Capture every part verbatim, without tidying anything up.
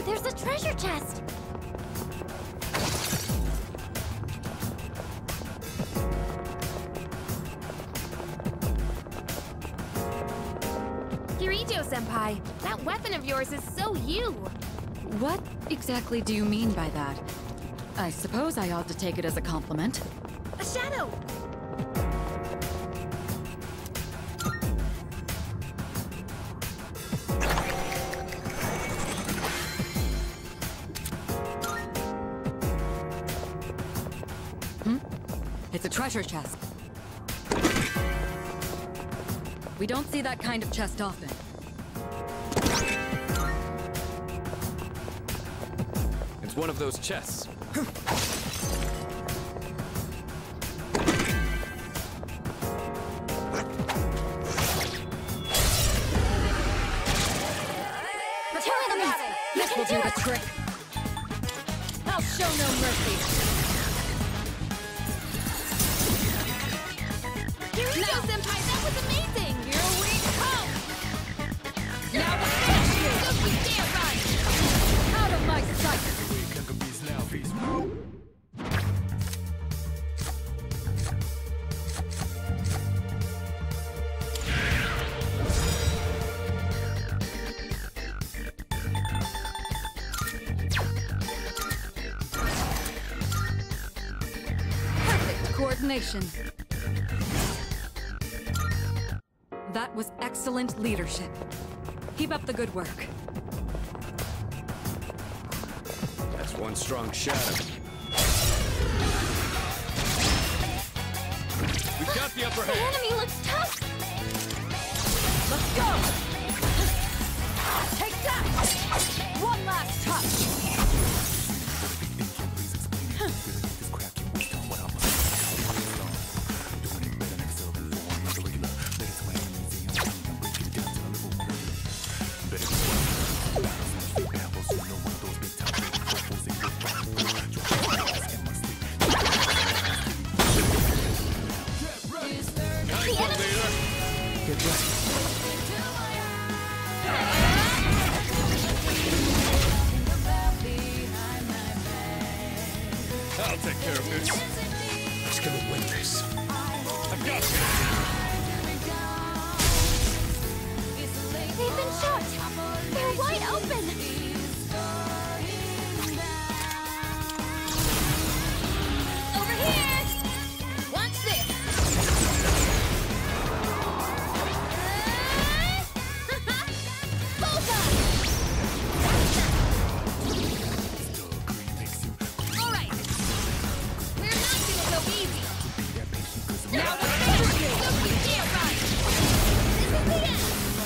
There's a treasure chest! Kirito-senpai, that weapon of yours is so you! What exactly do you mean by that? I suppose I ought to take it as a compliment. A shadow! Hmm? It's a treasure chest. We don't see that kind of chest often. It's one of those chests. This will do the trick. I'll show no mercy. Kirito-senpai, that was amazing! Here we come! Now we'll finish you! Don't you dare run! Out of my sight! Perfect coordination. That was excellent leadership. Keep up the good work. That's one strong shadow. We've got the upper The hand. enemy looks tough! Let's go! Take that! One last touch! I'll take care of this. Who's gonna win this? I've got you. They've been shot! They're wide open! Over here! Watch this! Bullseye! All right. We're not gonna go easy. Now we'll finish you! Don't you dare run! This is the end!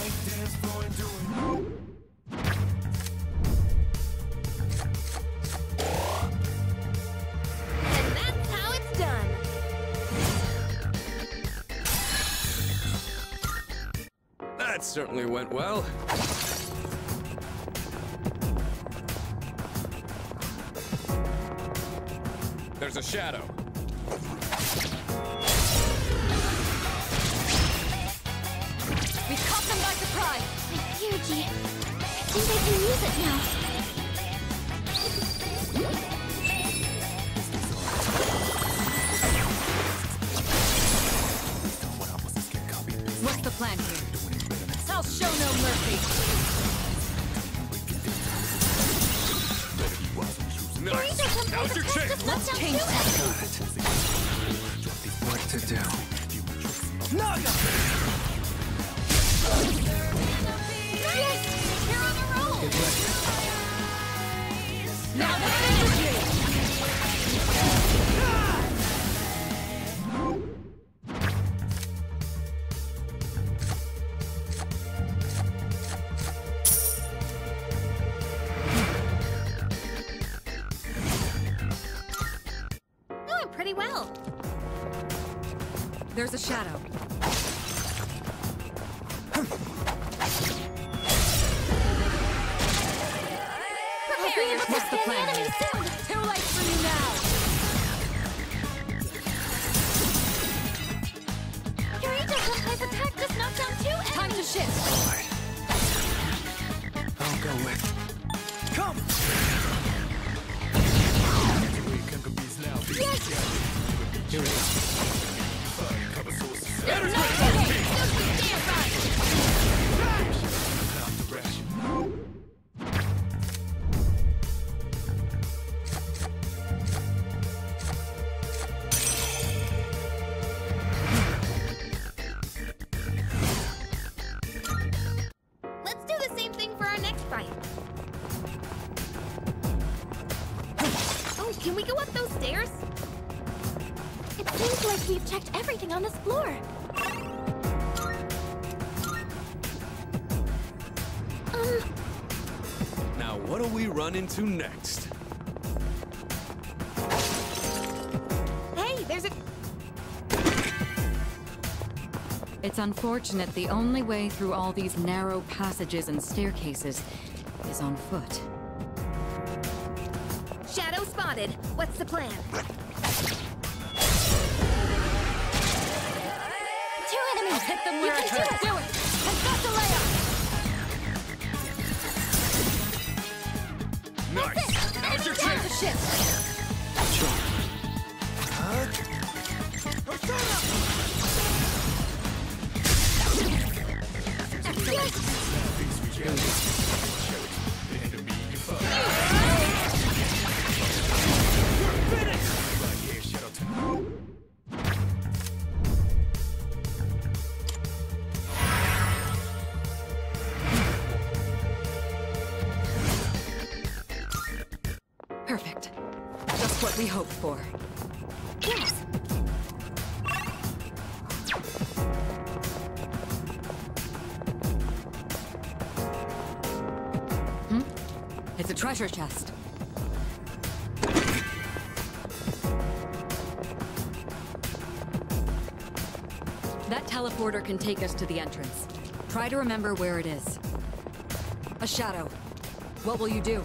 And that's how it's done. That certainly went well. There's a shadow. We caught them by surprise! Yuji, I think I can use it now. What's the plan here? I'll show no mercy! Nice. Now's your chance. Just not down Change to that. What to do? Yes! You're on a roll! Get ready. Now we'll finish you! Doing pretty well. There's a shadow. Prepare yourself. What's the plan enemy here? soon! Too late for you now! Kirito-senpai's attack does not sound too Time to shift! I'll go with. Come! Here it is. Cover sources. There's no escape! Don't you dare run! Out direction. Let's do the same thing for our next fight. Oh, can we go up those stairs? It seems like we've checked everything on this floor. Um, Now, what do we run into next? Hey, there's a... It's unfortunate the only way through all these narrow passages and staircases is on foot. Shadow spotted. What's the plan? two enemies! Hit them You where can it do hurts. it! Do it! And that's a layup! Nice! Now's your Time to chance! shift! Perfect. Just what we hoped for. Yes! It's a treasure chest. That teleporter can take us to the entrance. Try to remember where it is. A shadow. What will you do?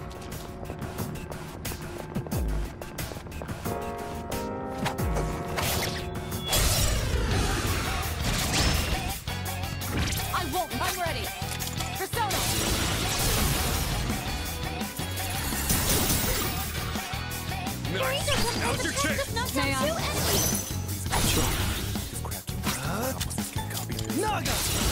I won't! I'm ready! Persona! Nice! Now's your chance! Not May I? two enemies! Naga!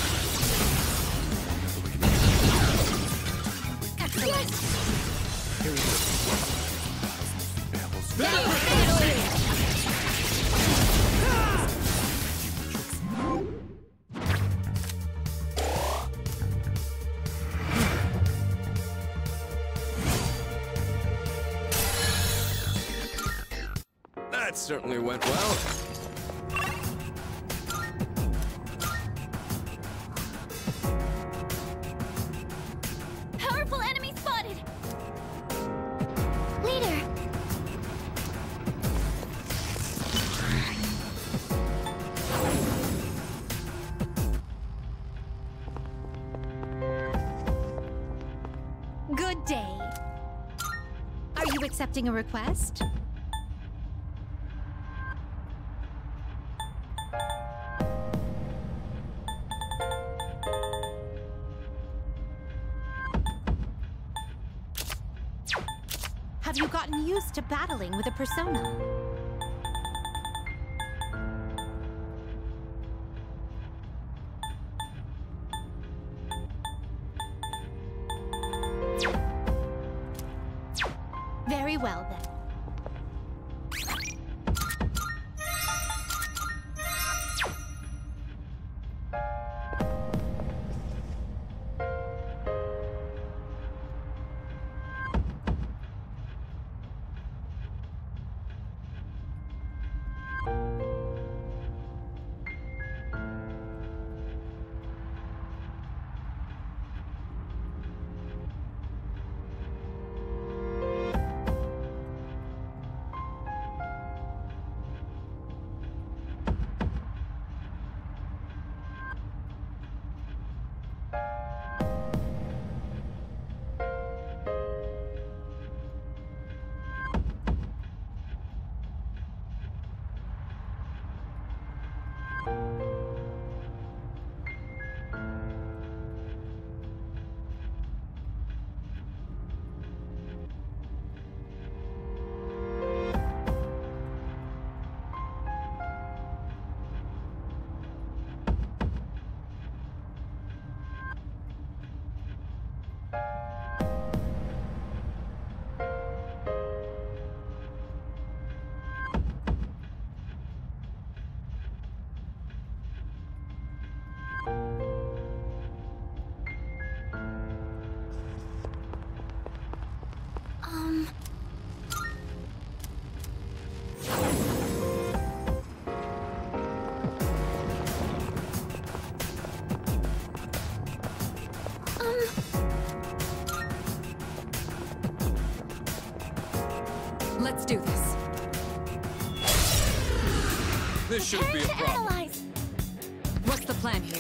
That certainly went well. Powerful enemy spotted! Leader! Good day. Are you accepting a request? Have you gotten used to battling with a persona? Very well, then. Um... Um... Let's do this. This shouldn't be a Prepare to problem. analyze. What's the plan here?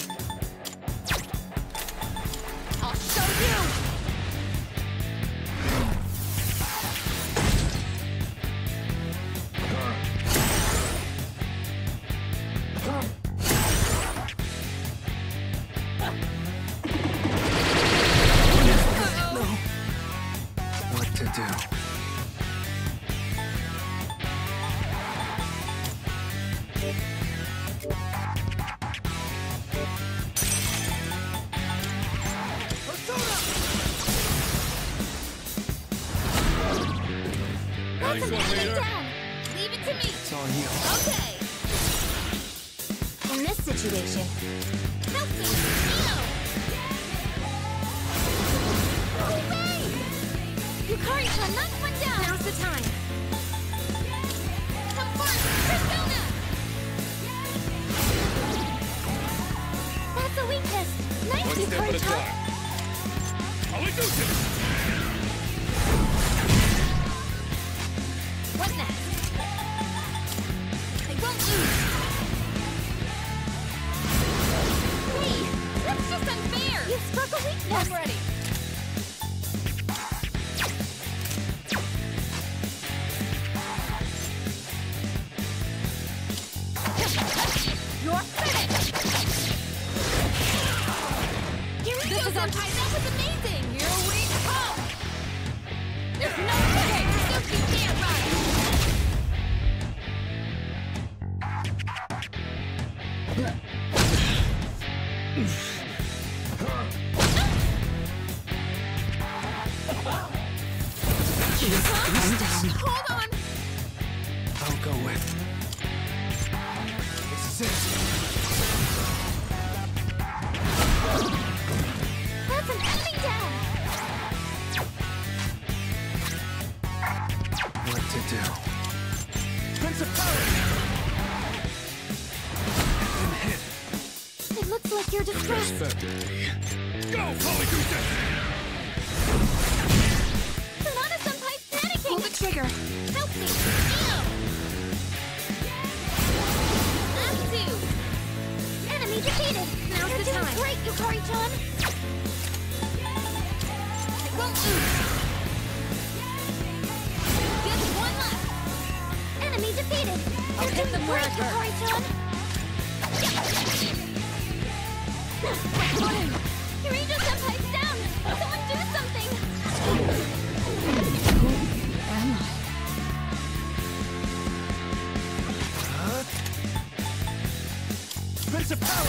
I'll show you! What to do? Got That's an one enemy later. down! Leave it to me! It's all you. Okay! In this situation, Help me! Neo! Hooray! Yukari-chan, knock one down! now's the time. Come first! Persona! That's a weakness. Nice, One step at a Yukari-chan. time. I'll do this. What next? I won't lose! Hey! That's just unfair! You struck a weakness. I'm ready! You're finished! Here we This go, is our Senpai! That was amazing! Here we come! There's no way! Suki can't run! Hold on! I'll go with. This is it. That's an enemy down. What to do? Prince of Power! Been hit. It looks like you're distressed. Respectively. Go, Polygoose! Sonata-senpai's panicking. Pull the trigger! Help me! Neo! Up two! Enemy defeated. Now's You're the doing time. great, Yukari-chan. I won't lose! Just one left! Enemy defeated. I'll You're hit doing them where great, it hurts. Yukari-chan. Eureka-senpai's down. Someone do something. Am I? Prince of Power!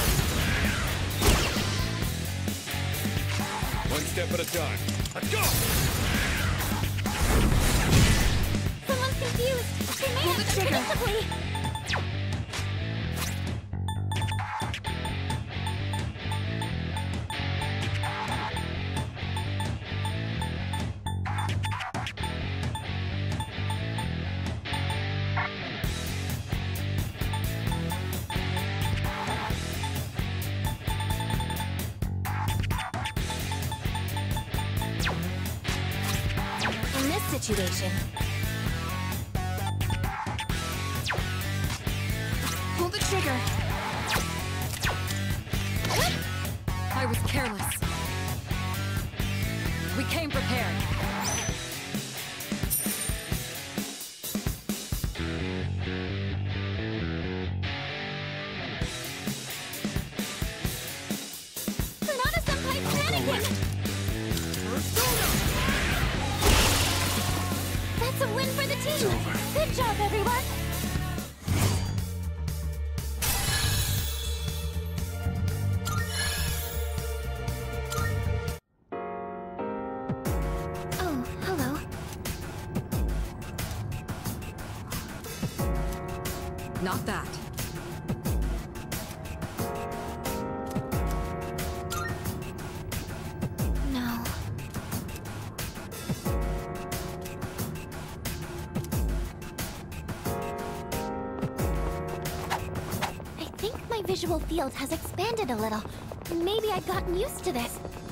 One step at a time. Let's go! Someone's confused. They may Pull have the trigger. unpredictably. In this situation, Pull the trigger! I was careless. We came prepared. Sonata-senpai's panicking. That's a win for the team. It's over. Good job, everyone. Not that. No. I think my visual field has expanded a little. Maybe I've gotten used to this.